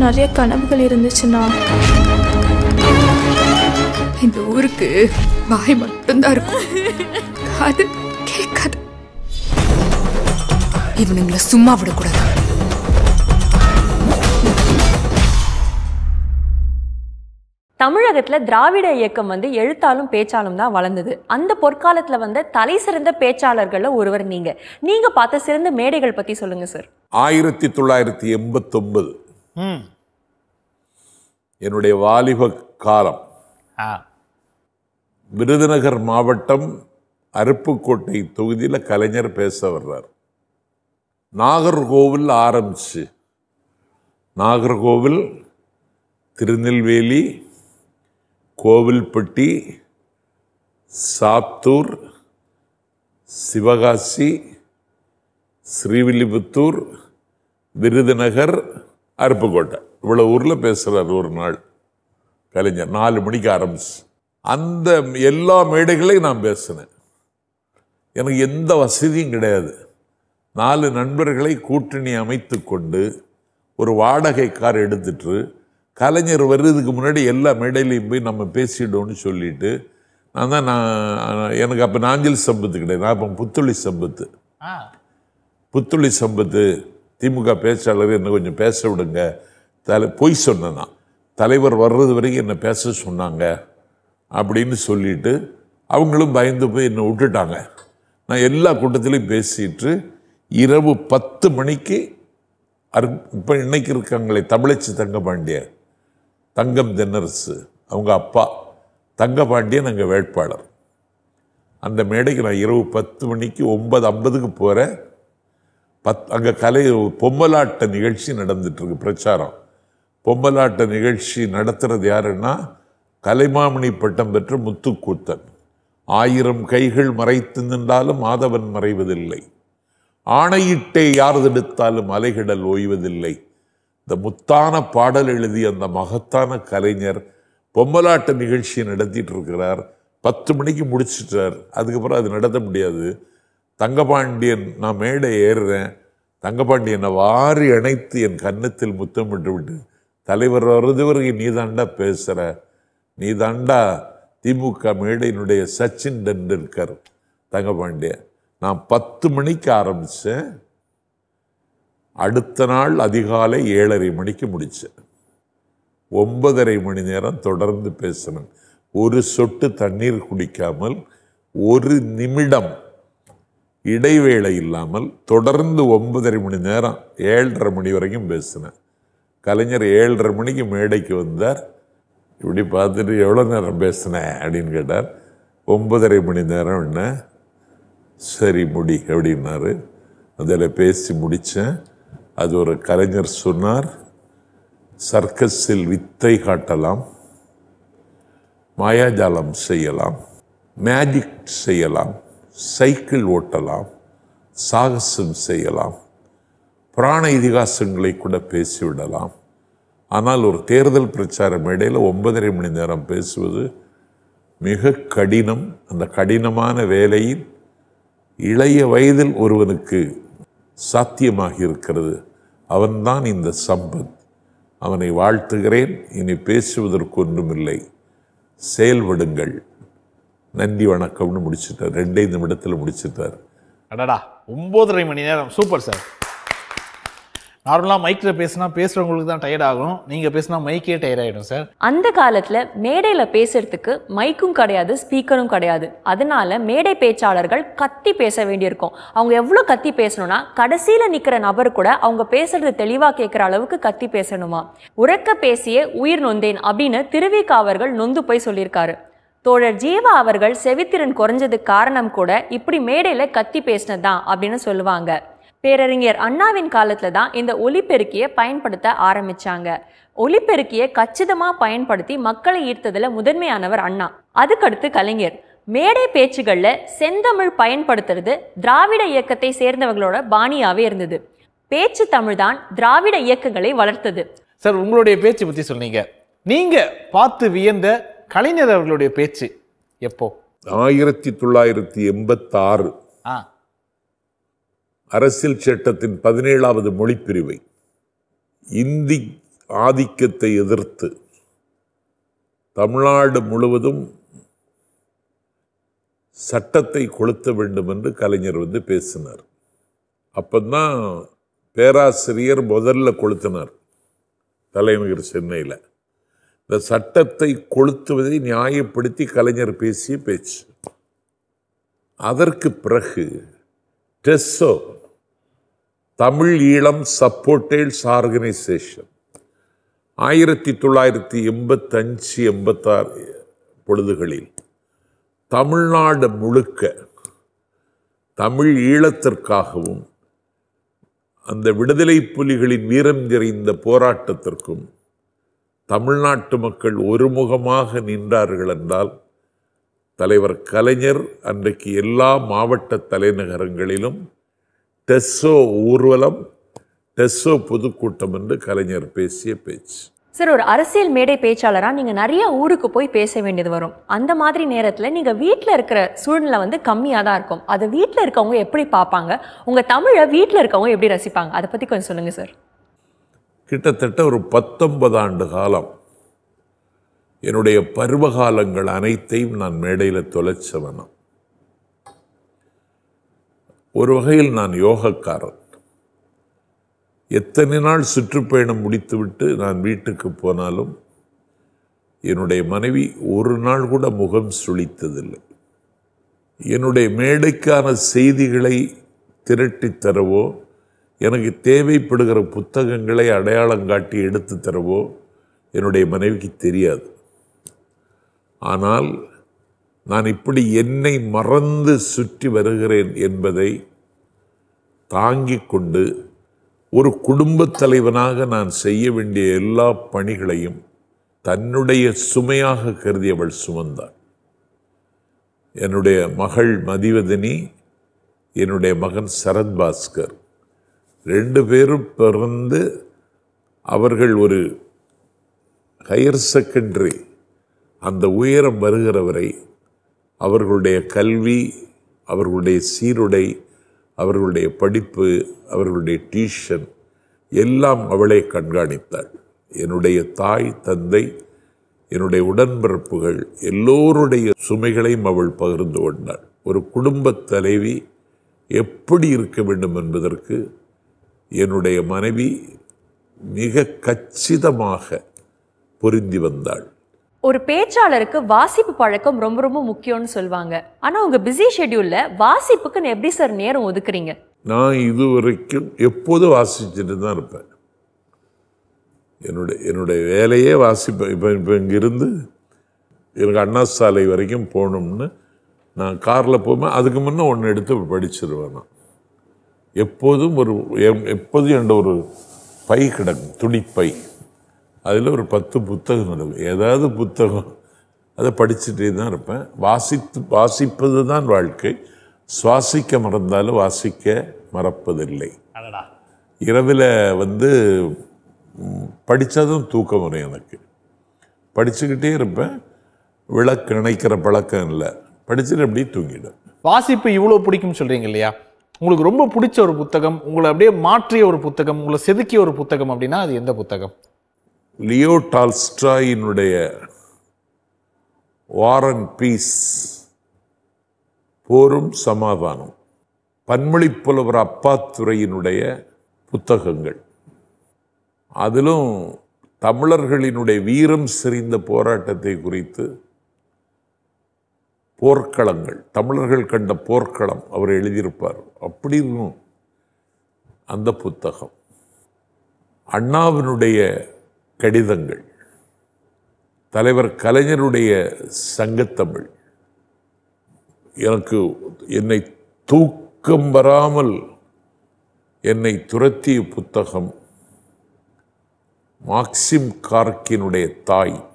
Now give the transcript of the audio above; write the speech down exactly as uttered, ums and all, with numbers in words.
நிறைய கனவுகள் இருந்துச்சுன்னா இந்த ஊருக்கு வாய் மட்டும்தான் இருக்கும், அது கேட்காது. இவனுங்களை சும்மா விடக்கூடாது. தமிழகத்துல திராவிட இயக்கம் வந்து எழுத்தாலும் பேச்சாலும் தான் வளர்ந்தது. அந்த பொற்காலத்துல வந்து தலை சிறந்த பேச்சாளர்கள்ல ஒருவர் நீங்க நீங்க பார்த்த சிறந்த மேடைகள் பத்தி சொல்லுங்க சார். ஆயிரத்தி தொள்ளாயிரத்தி எண்பத்தி ஒன்பது என்னுடைய வாலிப காலம். விருதுநகர் மாவட்டம் அருப்புக்கோட்டை தொகுதியில் கலைஞர் பேச வர்றார். நாகர்கோவில் ஆரம்பிச்சு நாகர்கோவில், திருநெல்வேலி, கோவில்பட்டி, சாத்தூர், சிவகாசி, ஸ்ரீவில்லிபுத்தூர், விருதுநகர், அருப்புக்கோட்டை, இவ்வளோ ஊரில் பேசுகிறார் ஒரு நாள் கலைஞர். நாலு மணிக்கு ஆரம்பிச்சு அந்த எல்லா மேடைகளையும் நான் பேசினேன். எனக்கு எந்த வசதியும் கிடையாது. நாலு நண்பர்களை கூட்டணி அமைத்து கொண்டு ஒரு வாடகை கார் எடுத்துட்டு கலைஞர் வர்றதுக்கு முன்னாடி எல்லா மேடையிலையும் போய் நம்ம பேசிட்டோம்னு சொல்லிட்டு நான் தான் நான் எனக்கு அப்போ நாஞ்சில் சம்பத்து கிடையாது, நான் இப்போ புத்துளி சம்பத்து. புத்துளி சம்பத்து திமுக பேச்சாளர் என்ன கொஞ்சம் பேச விடுங்க, தலை பொய் சொன்னேன் நான், தலைவர் வர்றது வரைக்கும் என்னை பேச சொன்னாங்க அப்படின்னு சொல்லிட்டு அவங்களும் பயந்து போய் என்னை விட்டுட்டாங்க. நான் எல்லா கூட்டத்திலையும் பேசிட்டு இரவு பத்து மணிக்கு அரு இப்போ இன்னைக்கு இருக்காங்களே தமிழச்சி தங்கபாண்டிய, தங்கம் தென்னரசு அவங்க அப்பா தங்கபாண்டியன் அங்கே வேட்பாளர். அந்த மேடைக்கு நான் இரவு பத்து மணிக்கு ஒன்பது ஐம்பதுக்கு போகிறேன். பத் அங்கே கலை பொம்மலாட்ட நிகழ்ச்சி நடந்துட்டுருக்கு, பிரச்சாரம். பொம்மலாட்ட நிகழ்ச்சி நடத்துறது யாருன்னா கலைமாமணி பட்டம் பெற்ற முத்துக்கூத்தன். ஆயிரம் கைகள் மறைத்து நின்றாலும் மாதவன் மறைவதில்லை, ஆணையிட்டே யார் தடுத்தாலும் அலைகடல் ஓய்வதில்லை. இந்த முத்தான பாடல் எழுதிய அந்த மகத்தான கலைஞர் பொம்மலாட்ட நிகழ்ச்சியை நடத்திட்டு இருக்கிறார். பத்து மணிக்கு முடிச்சிட்டார். அதுக்கப்புறம் அது நடத்த முடியாது. தங்கபாண்டியன், நான் மேடை ஏறுறேன், தங்கபாண்டியனை வாரி அணைத்து என் கன்னத்தில் முத்தமிட்டு விட்டு, தலைவர் வர்றது வரைக்கும் நீ தாண்டா பேசுகிற, நீ தாண்டா திமுக மேடையினுடைய சச்சின் டெண்டுல்கர் தங்கபாண்டியன். நான் பத்து மணிக்கு ஆரம்பித்தேன், அடுத்த நாள் அதிகாலை ஏழரை மணிக்கு முடித்தேன். ஒன்பதரை மணி நேரம் தொடர்ந்து பேசினேன். ஒரு சொட்டு தண்ணீர் குடிக்காமல், ஒரு நிமிடம் இடைவேளை இல்லாமல் தொடர்ந்து ஒன்பதரை மணி நேரம் ஏழரை மணி வரைக்கும் பேசினேன். கலைஞர் ஏழரை மணிக்கு மேடைக்கு வந்தார். இப்படி பார்த்துட்டு எவ்வளோ நேரம் பேசினேன் அப்படின்னு கேட்டார். ஒன்பதரை மணி நேரம் என்ன, சரி முடி அப்படின்னாரு. அதில் பேசி முடித்தேன். அது ஒரு கலைஞர் சொன்னார், சர்க்கஸில் வித்தை காட்டலாம், மாயாஜாலம் செய்யலாம், மேஜிக் செய்யலாம், சைக்கிள் ஓட்டலாம், சாகசம் செய்யலாம், புராண இதிகாசங்களை கூட பேசிவிடலாம். ஆனால் ஒரு தேர்தல் பிரச்சார மேடையில் ஒன்பதரை மணி நேரம் பேசுவது மிக கடினம். அந்த கடினமான வேலையில் இளைய வயதில் ஒருவனுக்கு சாத்தியமாகி இருக்கிறது. அவன்தான் இந்த சம்பத். அவனை வாழ்த்துகிறேன். இனி பேசுவதற்கு ஒன்றுமில்லை, செயல்படுங்கள். நன்றி வணக்கம்னு முடிச்சுட்டார். ரெண்டே நிமிடத்தில் முடிச்சுட்டார். அடடா, ஒன்பதரை மணி நேரம். Super sir. நார்மலாக மைக்கில் பேசினா பேசுகிறவங்களுக்கு தான் டயர்ட் ஆகும், நீங்கள் பேசினா மைக்கே டயர்ட் ஆகிடும் சார். அந்த காலத்தில் மேடையில் பேசுறதுக்கு மைக்கும் கிடையாது, ஸ்பீக்கரும் கிடையாது. அதனால மேடை பேச்சாளர்கள் கத்தி பேச வேண்டியிருக்கும். அவங்க எவ்வளோ கத்தி பேசணும்னா கடைசியில் நிற்கிற நபர் கூட அவங்க பேசுறது தெளிவாக கேட்குற அளவுக்கு கத்தி பேசணுமா. உறக்க பேசியே உயிர் நொந்தேன் அப்படின்னு திருவிக்கா அவர்கள் நொந்து போய் சொல்லியிருக்காரு. தோழர் ஜீவா அவர்கள் செவித்திறன் குறைஞ்சதுக்கு காரணம் கூட இப்படி மேடையில் கத்தி பேசினதுதான் அப்படின்னு சொல்லுவாங்க. பேரறிஞர் அண்ணாவின் காலத்துல தான் இந்த ஒலிபெருக்கியை பயன்படுத்த ஆரம்பிச்சாங்க. ஒலிபெருக்கியை கச்சிதமா பயன்படுத்தி மக்களை ஈர்த்ததுல முதன்மையானவர் அண்ணா. அதுக்கடுத்து கலைஞர். மேடை பேச்சுகள்ல செந்தமிழ் பயன்படுத்துறது திராவிட இயக்கத்தை சேர்ந்தவர்களோட பாணியாவே இருந்தது. பேச்சு தமிழ் தான் திராவிட இயக்கங்களை வளர்த்தது. சார், உங்களுடைய பேச்சு பத்தி சொன்னீங்க. நீங்க பார்த்து வியந்த கலைஞர் அவர்களுடைய பேச்சு எப்போ? ஆயிரத்தி தொள்ளாயிரத்தி எண்பத்தி ஆறு அரசியல் சட்டத்தின் பதினேழாவது மொழிப்பிரிவை இந்தி ஆதிக்கத்தை எதிர்த்து தமிழ்நாடு முழுவதும் சட்டத்தை கொளுத்த வேண்டும் என்று கலைஞர் வந்து பேசினார். அப்பந்தான் பேராசிரியர் முதல்ல கொளுத்தினார் தலைநகர் சென்னையில். இந்த சட்டத்தை கொளுத்துவதை நியாயப்படுத்தி கலைஞர் பேசிய பேச்சு. அதற்கு பிறகு டெஸ்ஸோ, தமிழ் ஈழம் சப்போர்ட்டேல்ஸ் ஆர்கனைசேஷன், ஆயிரத்தி தொள்ளாயிரத்தி எண்பத்தஞ்சு எண்பத்தாறு பொழுதுகளில் தமிழ்நாடு முழுக்க தமிழ் ஈழத்திற்காகவும் அந்த விடுதலை புலிகளின் வீரம் நிறைந்த போராட்டத்திற்கும் தமிழ்நாட்டு மக்கள் ஒருமுகமாக நின்றார்கள் என்றால் தலைவர் கலைஞர் அன்றைக்கு எல்லா மாவட்ட தலைநகரங்களிலும் டெஸ்ஸோ ஊர்வலம், டெஸ்ஸோ பொதுக்கூட்டம் என்று கலைஞர் பேசிய பேச்சு. சார், ஒரு அரசியல் மேடை பேச்சாளராக நீங்கள் நிறைய ஊருக்கு போய் பேச வேண்டியது வரும். அந்த மாதிரி நேரத்தில் நீங்கள் வீட்டில் இருக்கிற சூழ்நிலை வந்து கம்மியாக தான் இருக்கும். அதை வீட்டில் இருக்கவங்க எப்படி பார்ப்பாங்க, உங்கள் தமிழை வீட்டில் இருக்கவங்க எப்படி ரசிப்பாங்க, அதை பற்றி கொஞ்சம் சொல்லுங்கள் சார். கிட்டத்தட்ட ஒரு பத்தொன்பது ஆண்டு காலம் என்னுடைய பருவகாலங்கள் அனைத்தையும் நான் மேடையில் தொலைச்சவனம். ஒரு வகையில் நான் யோகக்காரன். எத்தனை நாள் சுற்றுப்பயணம் முடித்துவிட்டு நான் வீட்டுக்கு போனாலும் என்னுடைய மனைவி ஒரு நாள் கூட முகம் சுளித்ததில்லை. என்னுடைய மேடைக்கான செய்திகளை திரட்டி தரவோ, எனக்கு தேவைப்படுகிற புத்தகங்களை அடையாளம் காட்டி எடுத்து தரவோ என்னுடைய மனைவிக்கு தெரியாது. ஆனால் நான் இப்படி என்னை மறந்து சுற்றி வருகிறேன் என்பதை தாங்கிக் கொண்டு ஒரு குடும்பத் தலைவனாக நான் செய்ய வேண்டிய எல்லா பணிகளையும் தன்னுடைய சுமையாக கருதி அவள் சுமந்தாள். என்னுடைய மகள் மதிவதனி, என்னுடைய மகன் சரத்பாஸ்கர், ரெண்டு பேரும் பிறந்து அவர்கள் ஒரு ஹையர் செகண்டரி அந்த உயரம் வருகிறவரை அவர்களுடைய கல்வி, அவர்களுடைய சீருடை, அவர்களுடைய படிப்பு, அவர்களுடைய டியூஷன் எல்லாம் அவளை கண்காணித்தாள். என்னுடைய தாய், தந்தை, என்னுடைய உடன்பிறப்புகள் எல்லோருடைய சுமைகளையும் அவள் பகிர்ந்து கொண்டாள். ஒரு குடும்பத் தலைவி எப்படி இருக்க வேண்டும் என்பதற்கு என்னுடைய மனைவி மிக கச்சிதமாக பொருந்தி வந்தாள். ஒரு பேச்சாளருக்கு வாசிப்பு பழக்கம் ரொம்ப ரொம்ப முக்கியம்னு சொல்லுவாங்க. ஆனால் உங்கள் பிஸி ஷெட்யூலில் வாசிப்புக்குன்னு எப்படி சார் நேரம் ஒதுக்குறீங்க? நான் இதுவரைக்கும் எப்போதும் வாசிச்சுட்டு தான் இருப்பேன். என்னுடைய என்னுடைய வேலையே வாசிப்பேன். இப்போ இப்போ இங்கிருந்து எனக்கு அண்ணா சாலை வரைக்கும் போகணும்னு நான் காரில் போவேன். அதுக்கு முன்னே ஒன்று எடுத்து படிச்சிருவேன். நான் எப்போதும் ஒரு எப்போதும் என்ற ஒரு பை கிடக்கும், துணிப்பை. அதில் ஒரு பத்து புத்தகம் இருக்கும். ஏதாவது புத்தகம் அதை படிச்சுட்டே தான் இருப்பேன். வாசித்து வாசிப்பது தான் வாழ்க்கை. சுவாசிக்க மறந்தாலும் வாசிக்க மறப்பதில்லை. இரவில் வந்து படித்ததும் தூக்கம் வரும். எனக்கு படிச்சுக்கிட்டே இருப்பேன். விளக்கு நினைக்கிற பழக்கம் இல்லை. படிச்சுட்டு அப்படியே தூங்கிடும். வாசிப்பு இவ்வளோ பிடிக்கும்னு சொல்கிறீங்க இல்லையா? உங்களுக்கு ரொம்ப பிடிச்ச ஒரு புத்தகம், உங்களை அப்படியே மாற்றிய ஒரு புத்தகம், உங்களை செதுக்கிய ஒரு புத்தகம் அப்படின்னா அது எந்த புத்தகம்? லியோ டால்ஸ்டாயினுடைய வார் அண்ட் பீஸ், போரும் சமாதானம், பன்மொழி புலவர் அப்பாத்துரையினுடைய புத்தகங்கள். அதிலும் தமிழர்களினுடைய வீரம் செறிந்த போராட்டத்தை குறித்து போர்க்களங்கள், தமிழர்கள் கண்ட போர்க்களம் அவர் எழுதியிருப்பார். அப்படி இருக்கும் அந்த புத்தகம். அண்ணாவினுடைய கடிதங்கள், தலைவர் கலைஞருடைய சங்கத்தமிழ், எனக்கு என்னை தூக்கம் வராமல் என்னை துரத்திய புத்தகம் மார்க்சிம் கார்க்கினுடைய தாய்,